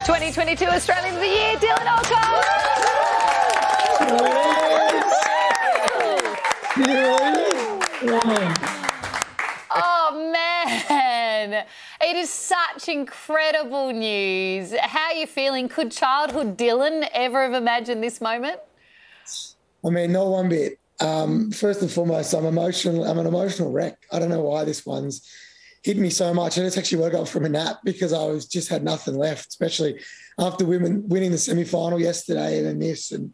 2022 Australian of the Year, Dylan Alcott. Oh, man. It is such incredible news. How are you feeling? Could childhood Dylan ever have imagined this moment? I mean, not one bit. First and foremost, I'm emotional. I'm an emotional wreck. I don't know why this one's hit me so much. I just actually woke up from a nap because I was just had nothing left, especially after winning the semi-final yesterday and then this. And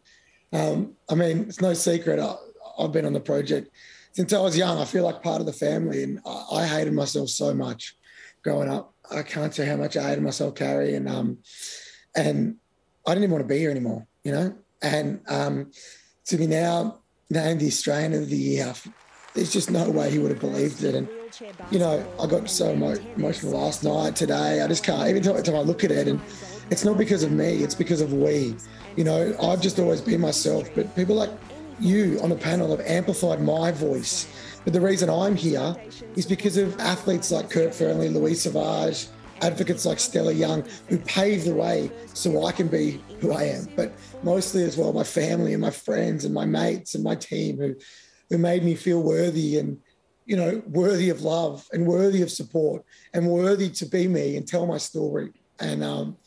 I mean, it's no secret. I've been on the project since I was young. I feel like part of the family, and I hated myself so much growing up. I can't tell how much I hated myself, Carrie, and I didn't even want to be here anymore, you know. And to be now named the Australian of the Year, there's just no way he would have believed it. And you know, I got so emotional last night, today. I just can't. Every time I look at it, and it's not because of me, it's because of we. You know, I've just always been myself, but people like you on the panel have amplified my voice. But the reason I'm here is because of athletes like Kurt Fernley, Louise Savage, advocates like Stella Young, who paved the way so I can be who I am. But mostly as well, my family and my friends and my mates and my team who made me feel worthy and, you know, worthy of love and worthy of support and worthy to be me and tell my story. And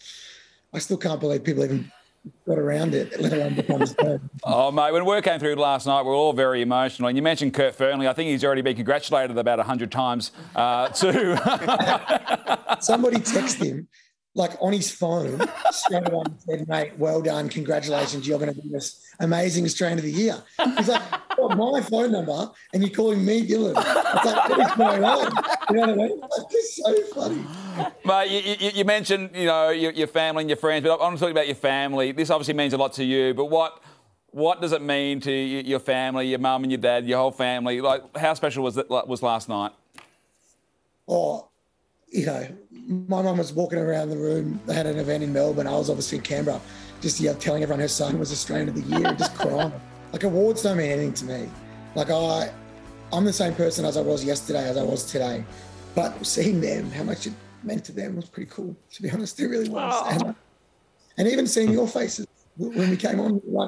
I still can't believe people even got around it, let alone become a star. Oh, mate, when word came through last night, we were all very emotional. And you mentioned Kurt Fernley. I think he's already been congratulated about 100 times too. Somebody texted him, like on his phone, straight away and said, mate, well done, congratulations, you're going to be this amazing Australian of the Year. He's like, got my phone number and you're calling me Dylan. It's like, what is going on? You know what I mean? Like, it's so funny. Mate, you mentioned, you know, your family and your friends, but I'm talking about your family. This obviously means a lot to you, but what does it mean to your family, your mum and your dad, your whole family? Like, how special was last night? Oh, you know, my mum was walking around the room. They had an event in Melbourne. I was obviously in Canberra, just telling everyone her son was Australian of the Year and just crying. Like, awards don't mean anything to me. Like, I'm the same person as I was yesterday, as I was today. But seeing them, how much it meant to them was pretty cool, to be honest. It really was. Oh. And even seeing your faces when we came on, like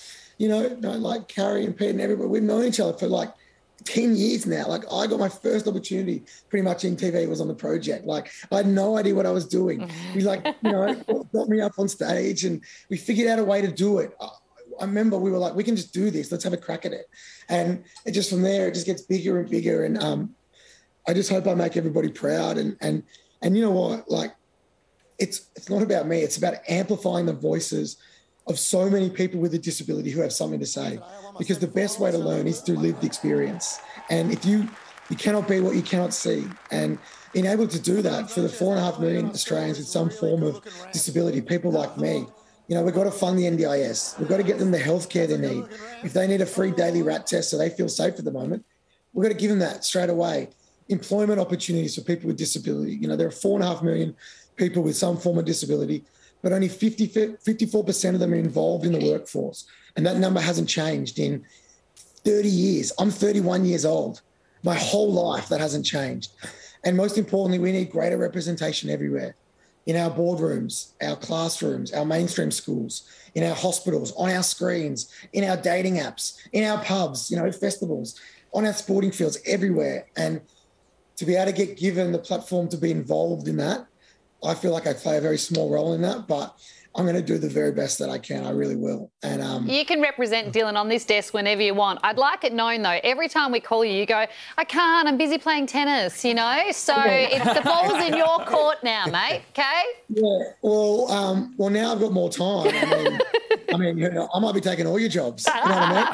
like Carrie and Pete and everybody, we've known each other for like 10 years now. Like, I got my first opportunity pretty much in TV was on the project. Like, I had no idea what I was doing. We got me up on stage and we figured out a way to do it. I remember we were like, we can just do this. Let's have a crack at it. And it just from there, it just gets bigger and bigger. And I just hope I make everybody proud. And you know what? Like, it's not about me. It's about amplifying the voices of so many people with a disability who have something to say. Because the best way to learn is through lived experience. And if you cannot be what you cannot see. And being able to do that for the 4.5 million Australians with some form of disability, people like me, you know, we've got to fund the NDIS. We've got to get them the healthcare they need. If they need a free daily rat test so they feel safe at the moment, we've got to give them that straight away. Employment opportunities for people with disability. You know, there are 4.5 million people with some form of disability, but only 54% of them are involved in the workforce. And that number hasn't changed in 30 years. I'm 31 years old. My whole life, that hasn't changed. And most importantly, we need greater representation everywhere. In our boardrooms, our classrooms, our mainstream schools, in our hospitals, on our screens, in our dating apps, in our pubs, you know, festivals, on our sporting fields, everywhere. And to be able to get given the platform to be involved in that, I feel like I play a very small role in that, but I'm going to do the very best that I can. I really will. And you can represent Dylan on this desk whenever you want. I'd like it known, though, every time we call you, you go, I can't, I'm busy playing tennis, you know? So it's the ball's in your court now, mate, okay? Yeah, well, now I've got more time. I mean, you know, I might be taking all your jobs. You know what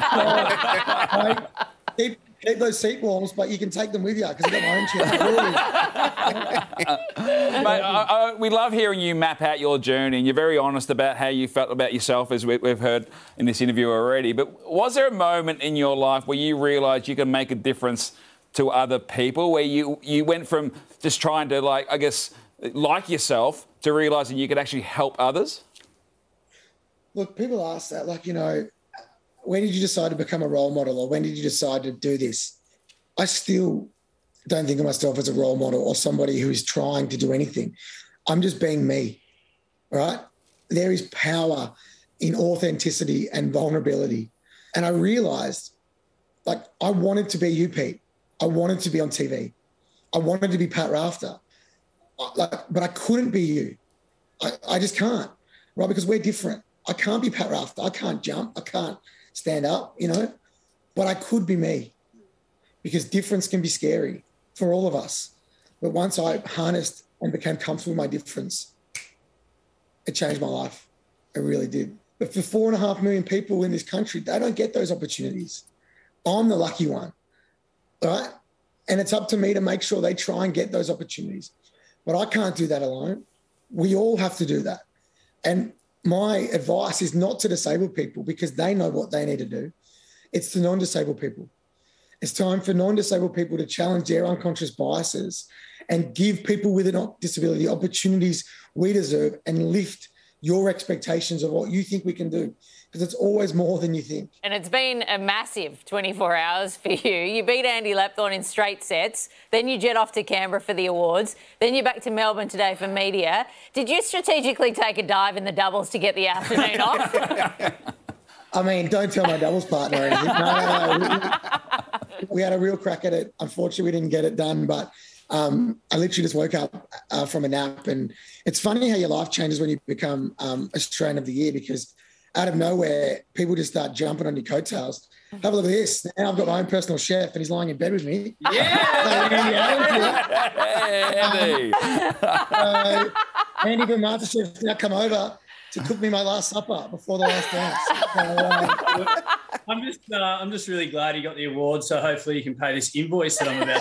I mean? Keep those seat warms, but you can take them with you because I've got my own chair. Mate, we love hearing you map out your journey, and you're very honest about how you felt about yourself, as we've heard in this interview already. But was there a moment in your life where you realised you can make a difference to other people, where you went from just trying to, like yourself, to realising you could actually help others? Look, people ask that, like, you know, when did you decide to become a role model, or when did you decide to do this? I still don't think of myself as a role model or somebody who's trying to do anything. I'm just being me. right? There is power in authenticity and vulnerability. And I realised, like, I wanted to be you, Pete. I wanted to be on TV. I wanted to be Pat Rafter. But I couldn't be you. I just can't, right? Because we're different. I can't be Pat Rafter. I can't jump. I can't stand up, you know? But I could be me, because difference can be scary for all of us. But once I harnessed and became comfortable with my difference, it changed my life. It really did. But for 4.5 million people in this country, they don't get those opportunities. I'm the lucky one, right? And it's up to me to make sure they try and get those opportunities. But I can't do that alone. We all have to do that. And my advice is not to disabled people, because they know what they need to do. It's to non-disabled people. It's time for non-disabled people to challenge their unconscious biases and give people with a disability opportunities we deserve, and lift your expectations of what you think we can do, because it's always more than you think. And it's been a massive 24 hours for you. You beat Andy Lapthorne in straight sets, then you jet off to Canberra for the awards, then you're back to Melbourne today for media. Did you strategically take a dive in the doubles to get the afternoon off? I mean, don't tell my doubles partner or anything. No. We had a real crack at it. Unfortunately, we didn't get it done, but I literally just woke up from a nap. And it's funny how your life changes when you become Australian of the Year, because out of nowhere, people just start jumping on your coattails. Have a look at this. Now I've got my own personal chef and he's lying in bed with me. Yeah! Andy! Andy from MasterChef's now come over to cook me my last supper before the last dance. I'm just really glad you got the award, so hopefully you can pay this invoice that I'm about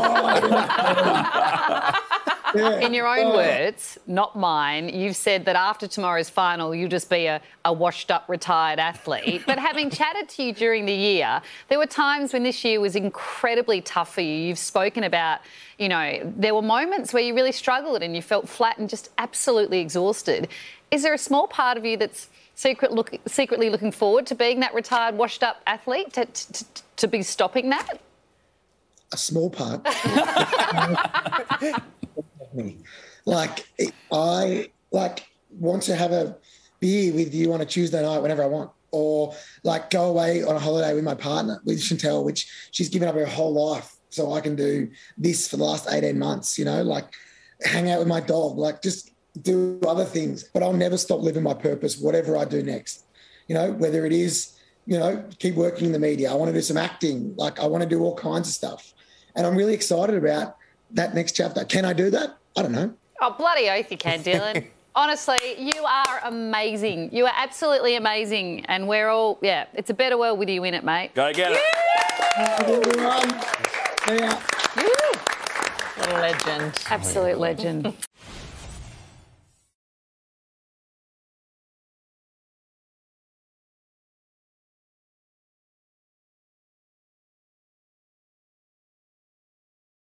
to Yeah. In your own words, not mine, you've said that after tomorrow's final, you'll just be a washed-up retired athlete. But having chatted to you during the year, there were times when this year was incredibly tough for you. You've spoken about, you know, there were moments where you really struggled and you felt flat and just absolutely exhausted. Is there a small part of you that's secretly looking forward to being that retired, washed-up athlete, to be stopping that? A small part. I want to have a beer with you on a Tuesday night whenever I want, or like go away on a holiday with my partner, with Chantel, which she's given up her whole life so I can do this for the last 18 months, you know, like hang out with my dog, like just do other things. But I'll never stop living my purpose, whatever I do next, you know, whether it is, you know, keep working in the media. I want to do some acting. Like I want to do all kinds of stuff. And I'm really excited about that next chapter. Can I do that? I don't know. Oh, bloody oath you can, Dylan. Honestly, you are amazing. You are absolutely amazing. And we're all, yeah, it's a better world with you in it, mate. Go get it. Yeah. What a legend. Absolute legend.